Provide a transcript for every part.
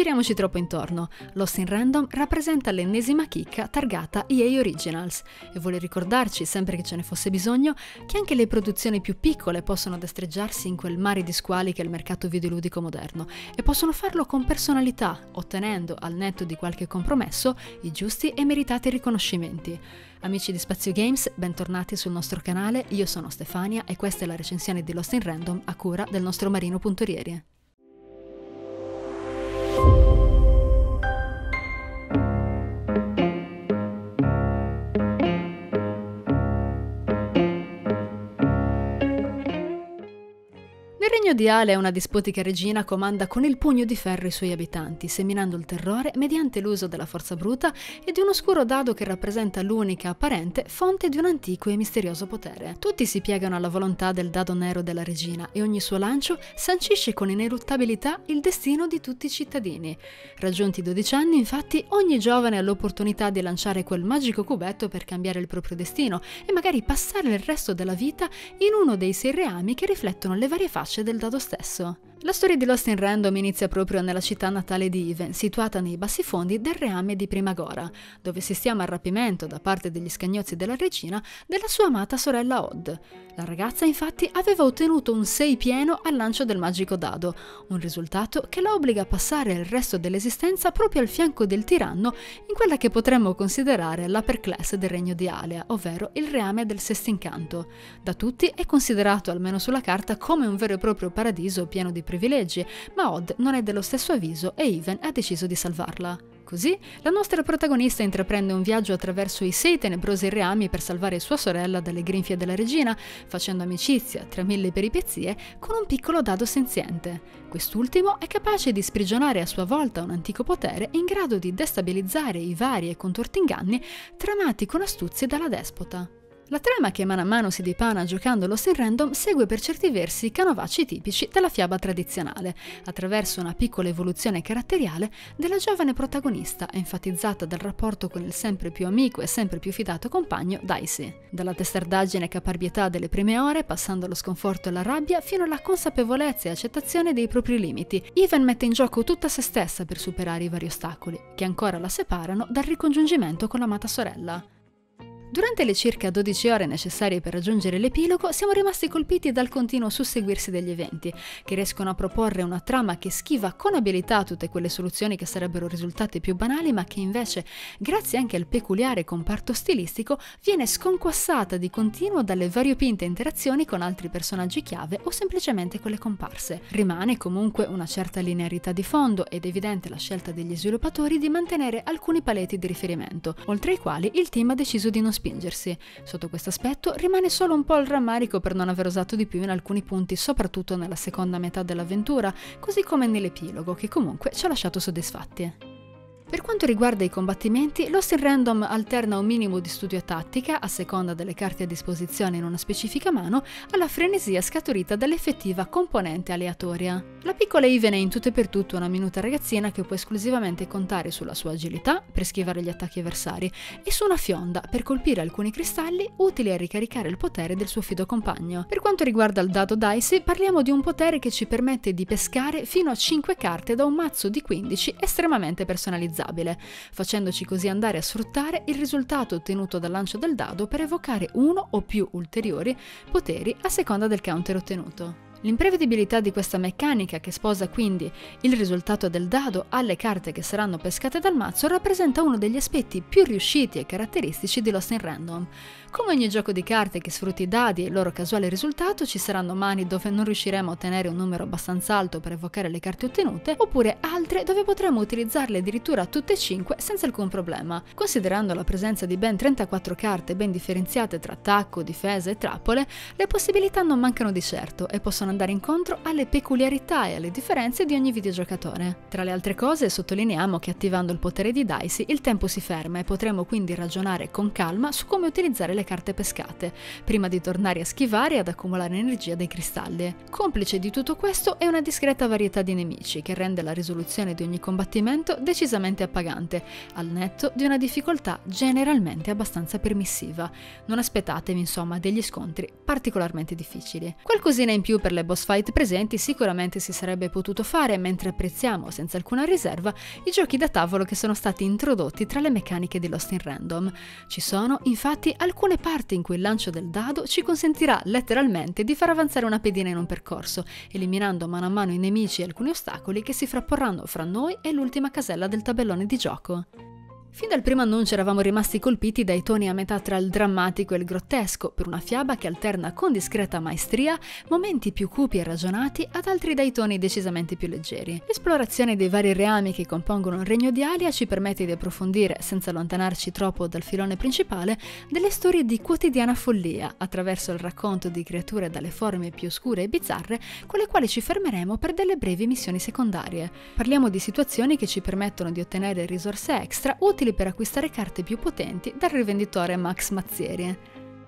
giriamoci troppo intorno. Lost in Random rappresenta l'ennesima chicca targata EA Originals e vuole ricordarci, sempre che ce ne fosse bisogno, che anche le produzioni più piccole possono destreggiarsi in quel mare di squali che è il mercato videoludico moderno e possono farlo con personalità, ottenendo, al netto di qualche compromesso, i giusti e meritati riconoscimenti. Amici di Spazio Games, bentornati sul nostro canale, io sono Stefania e questa è la recensione di Lost in Random a cura del nostro Marino Puntorieri. Il regno di Ale, una dispotica regina, comanda con il pugno di ferro i suoi abitanti, seminando il terrore mediante l'uso della forza bruta e di un oscuro dado che rappresenta l'unica apparente fonte di un antico e misterioso potere. Tutti si piegano alla volontà del dado nero della regina e ogni suo lancio sancisce con ineluttabilità il destino di tutti i cittadini. Raggiunti i 12 anni, infatti, ogni giovane ha l'opportunità di lanciare quel magico cubetto per cambiare il proprio destino e magari passare il resto della vita in uno dei 6 reami che riflettono le varie facce del dado stesso. La storia di Lost in Random inizia proprio nella città natale di Even, situata nei bassifondi del reame di Primagora, dove assistiamo al rapimento da parte degli scagnozzi della regina della sua amata sorella Odd. La ragazza infatti aveva ottenuto un 6 pieno al lancio del magico dado, un risultato che la obbliga a passare il resto dell'esistenza proprio al fianco del tiranno in quella che potremmo considerare l'upper class del regno di Alea, ovvero il reame del Sestincanto. Da tutti è considerato, almeno sulla carta, come un vero e proprio paradiso pieno di privilegi, ma Odd non è dello stesso avviso e Even ha deciso di salvarla. Così, la nostra protagonista intraprende un viaggio attraverso i 6 tenebrosi reami per salvare sua sorella dalle grinfie della regina, facendo amicizia, tra mille peripezie, con un piccolo dado senziente. Quest'ultimo è capace di sprigionare a sua volta un antico potere in grado di destabilizzare i vari e contorti inganni tramati con astuzie dalla despota. La trama che mano a mano si dipana giocando Lost in Random segue per certi versi i canovacci tipici della fiaba tradizionale, attraverso una piccola evoluzione caratteriale della giovane protagonista, enfatizzata dal rapporto con il sempre più amico e sempre più fidato compagno Dicey. Dalla testardaggine e caparbietà delle prime ore, passando allo sconforto e alla rabbia, fino alla consapevolezza e accettazione dei propri limiti, Even mette in gioco tutta se stessa per superare i vari ostacoli, che ancora la separano dal ricongiungimento con l'amata sorella. Durante le circa 12 ore necessarie per raggiungere l'epilogo siamo rimasti colpiti dal continuo susseguirsi degli eventi, che riescono a proporre una trama che schiva con abilità tutte quelle soluzioni che sarebbero risultate più banali, ma che invece, grazie anche al peculiare comparto stilistico, viene sconquassata di continuo dalle variopinte interazioni con altri personaggi chiave o semplicemente con le comparse. Rimane comunque una certa linearità di fondo ed è evidente la scelta degli sviluppatori di mantenere alcuni paletti di riferimento, oltre ai quali il team ha deciso di non spingersi. Sotto questo aspetto rimane solo un po' il rammarico per non aver osato di più in alcuni punti, soprattutto nella seconda metà dell'avventura, così come nell'epilogo, che comunque ci ha lasciato soddisfatti. Per quanto riguarda i combattimenti, Lost in Random alterna un minimo di studio tattica, a seconda delle carte a disposizione in una specifica mano, alla frenesia scaturita dall'effettiva componente aleatoria. La piccola Even è in tutto e per tutto una minuta ragazzina che può esclusivamente contare sulla sua agilità per schivare gli attacchi avversari e su una fionda per colpire alcuni cristalli utili a ricaricare il potere del suo fido compagno. Per quanto riguarda il dado Dicey, parliamo di un potere che ci permette di pescare fino a 5 carte da un mazzo di 15 estremamente personalizzato, facendoci così andare a sfruttare il risultato ottenuto dal lancio del dado per evocare uno o più ulteriori poteri a seconda del counter ottenuto. L'imprevedibilità di questa meccanica, che sposa quindi il risultato del dado alle carte che saranno pescate dal mazzo, rappresenta uno degli aspetti più riusciti e caratteristici di Lost in Random. Come ogni gioco di carte che sfrutti i dadi e il loro casuale risultato, ci saranno mani dove non riusciremo a ottenere un numero abbastanza alto per evocare le carte ottenute, oppure altre dove potremo utilizzarle addirittura tutte e 5 senza alcun problema. Considerando la presenza di ben 34 carte ben differenziate tra attacco, difesa e trappole, le possibilità non mancano di certo e possono andare incontro alle peculiarità e alle differenze di ogni videogiocatore. Tra le altre cose, sottolineiamo che attivando il potere di Dicey il tempo si ferma e potremo quindi ragionare con calma su come utilizzare le carte pescate, prima di tornare a schivare e ad accumulare energia dai cristalli. Complice di tutto questo è una discreta varietà di nemici che rende la risoluzione di ogni combattimento decisamente appagante, al netto di una difficoltà generalmente abbastanza permissiva. Non aspettatevi insomma degli scontri particolarmente difficili. Qualcosina in più per le boss fight presenti sicuramente si sarebbe potuto fare, mentre apprezziamo senza alcuna riserva i giochi da tavolo che sono stati introdotti tra le meccaniche di Lost in Random. Ci sono infatti alcune parti in cui il lancio del dado ci consentirà letteralmente di far avanzare una pedina in un percorso, eliminando mano a mano i nemici e alcuni ostacoli che si frapporranno fra noi e l'ultima casella del tabellone di gioco. Fin dal primo annuncio eravamo rimasti colpiti dai toni a metà tra il drammatico e il grottesco, per una fiaba che alterna con discreta maestria momenti più cupi e ragionati ad altri dai toni decisamente più leggeri. L'esplorazione dei vari reami che compongono il Regno di Alia ci permette di approfondire, senza allontanarci troppo dal filone principale, delle storie di quotidiana follia, attraverso il racconto di creature dalle forme più oscure e bizzarre, con le quali ci fermeremo per delle brevi missioni secondarie. Parliamo di situazioni che ci permettono di ottenere risorse extra utili per acquistare carte più potenti dal rivenditore Max Mazzieri.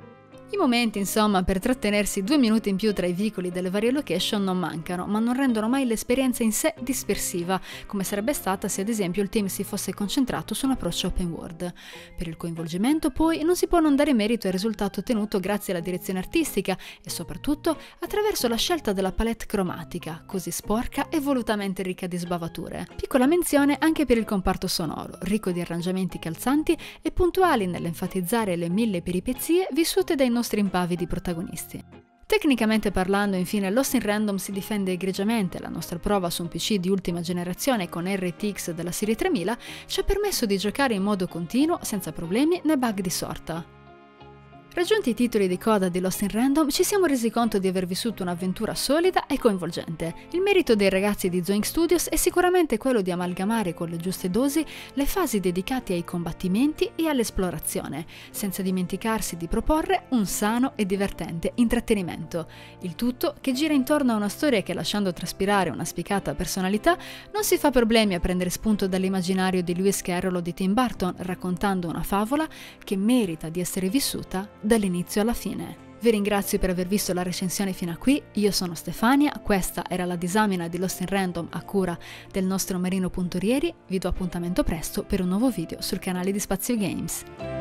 I momenti, insomma, per trattenersi 2 minuti in più tra i vicoli delle varie location non mancano, ma non rendono mai l'esperienza in sé dispersiva, come sarebbe stata se ad esempio il team si fosse concentrato su un approccio open world. Per il coinvolgimento, poi, non si può non dare merito al risultato ottenuto grazie alla direzione artistica e soprattutto attraverso la scelta della palette cromatica, così sporca e volutamente ricca di sbavature. Piccola menzione anche per il comparto sonoro, ricco di arrangiamenti calzanti e puntuali nell'enfatizzare le 1000 peripezie vissute dai nostri impavidi protagonisti. Tecnicamente parlando, infine, Lost in Random si difende egregiamente. La nostra prova su un PC di ultima generazione con RTX della serie 3000 ci ha permesso di giocare in modo continuo, senza problemi né bug di sorta. Raggiunti i titoli di coda di Lost in Random, ci siamo resi conto di aver vissuto un'avventura solida e coinvolgente. Il merito dei ragazzi di Zoink Studios è sicuramente quello di amalgamare con le giuste dosi le fasi dedicate ai combattimenti e all'esplorazione, senza dimenticarsi di proporre un sano e divertente intrattenimento. Il tutto che gira intorno a una storia che, lasciando traspirare una spiccata personalità, non si fa problemi a prendere spunto dall'immaginario di Lewis Carroll o di Tim Burton, raccontando una favola che merita di essere vissuta dall'inizio alla fine. Vi ringrazio per aver visto la recensione fino a qui, io sono Stefania, questa era la disamina di Lost in Random a cura del nostro Marino Puntorieri, vi do appuntamento presto per un nuovo video sul canale di Spazio Games.